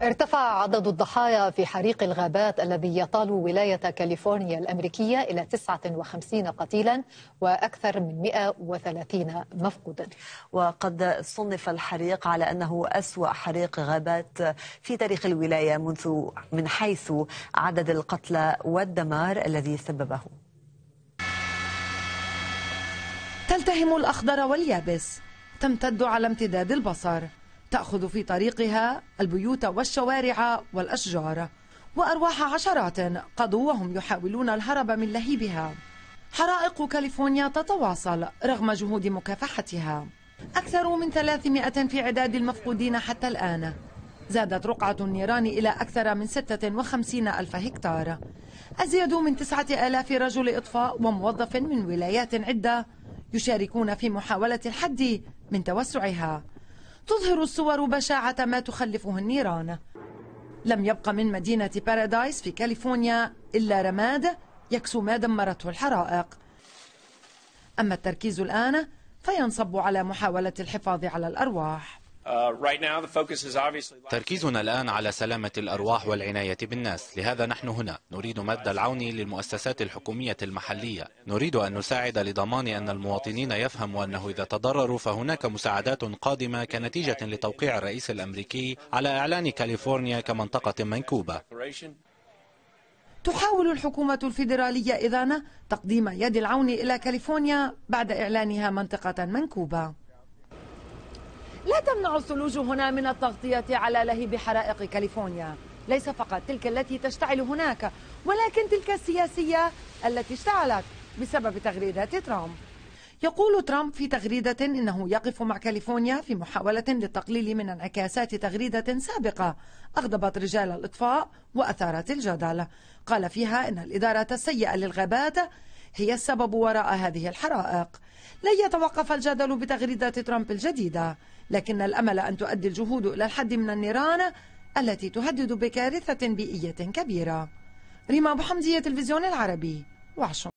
ارتفع عدد الضحايا في حريق الغابات الذي يطال ولاية كاليفورنيا الأمريكية إلى 59 قتيلا وأكثر من 130 مفقودا. وقد صنف الحريق على أنه أسوأ حريق غابات في تاريخ الولاية من حيث عدد القتلى والدمار الذي سببه. تلتهم الأخضر واليابس، تمتد على امتداد البصر، تأخذ في طريقها البيوت والشوارع والأشجار، وأرواح عشرات قضوا وهم يحاولون الهرب من لهيبها. حرائق كاليفورنيا تتواصل رغم جهود مكافحتها، أكثر من 300 في عداد المفقودين حتى الآن. زادت رقعة النيران إلى أكثر من 56 ألف هكتار. أزيد من 9000 رجل إطفاء وموظف من ولايات عدة يشاركون في محاولة الحد من توسعها. تظهر الصور بشاعة ما تخلفه النيران. لم يبق من مدينة بارادايس في كاليفورنيا إلا رماد يكسو ما دمرته الحرائق. أما التركيز الآن فينصب على محاولة الحفاظ على الأرواح. تركيزنا الآن على سلامة الأرواح والعناية بالناس، لهذا نحن هنا نريد مد العون للمؤسسات الحكومية المحلية. نريد أن نساعد لضمان أن المواطنين يفهموا أنه إذا تضرروا فهناك مساعدات قادمة كنتيجة لتوقيع الرئيس الأمريكي على إعلان كاليفورنيا كمنطقة منكوبة. تحاول الحكومة الفيدرالية إذن تقديم يد العون إلى كاليفورنيا بعد إعلانها منطقة منكوبة. لا تمنع الثلوج هنا من التغطية على لهيب حرائق كاليفورنيا، ليس فقط تلك التي تشتعل هناك، ولكن تلك السياسية التي اشتعلت بسبب تغريدات ترامب. يقول ترامب في تغريدة إنه يقف مع كاليفورنيا في محاولة للتقليل من انعكاسات تغريدة سابقة أغضبت رجال الإطفاء وأثارت الجدل. قال فيها إن الإدارة السيئة للغابات هي السبب وراء هذه الحرائق. لن يتوقف الجدل بتغريدات ترامب الجديدة، لكن الأمل أن تؤدي الجهود إلى الحد من النيران التي تهدد بكارثة بيئية كبيرة. ريما أبو حمدية، تلفزيون العربي، واشنطن.